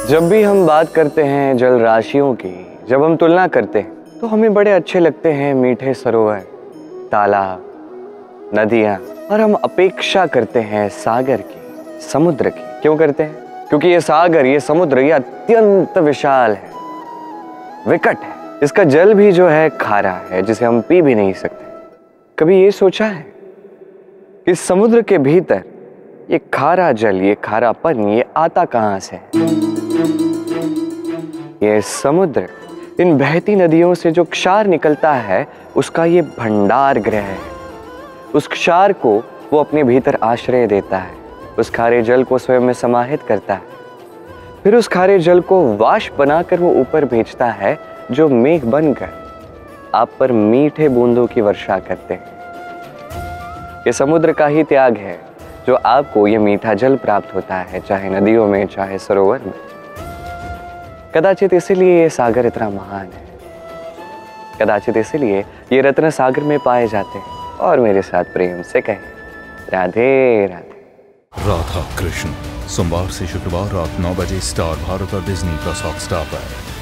जब भी हम बात करते हैं जल राशियों की, जब हम तुलना करते हैं तो हमें बड़े अच्छे लगते हैं मीठे सरोवर, तालाब, नदियाँ, और हम अपेक्षा करते हैं सागर की, समुद्र की। क्यों करते हैं? क्योंकि ये सागर, ये समुद्र, ये अत्यंत विशाल है, विकट है। इसका जल भी जो है खारा है, जिसे हम पी भी नहीं सकते। कभी ये सोचा है कि समुद्र के भीतर ये खारा जल, ये खारापन, ये आता कहां से है? ये समुद्र, इन बहती नदियों से जो क्षार निकलता है, उसका ये भंडार गृह है। उस क्षार को वो अपने भीतर आश्रय देता है, उस खारे जल को स्वयं में समाहित करता है, फिर उस खारे जल को वाष्प बनाकर वो ऊपर भेजता है, जो मेघ बनकर आप पर मीठे बूंदों की वर्षा करते हैं। ये समुद्र का ही त्याग है जो आपको ये मीठा जल प्राप्त होता है, चाहे नदियों में, चाहे सरोवर में। कदाचित इसीलिए ये सागर इतना महान है, कदाचित इसीलिए ये रत्न सागर में पाए जाते हैं। और मेरे साथ प्रेम से कहें, राधे राधे। राधा कृष्ण, सोमवार से शुक्रवार रात 9 बजे स्टार भारत और डिज्नी प्लस हॉटस्टार पर।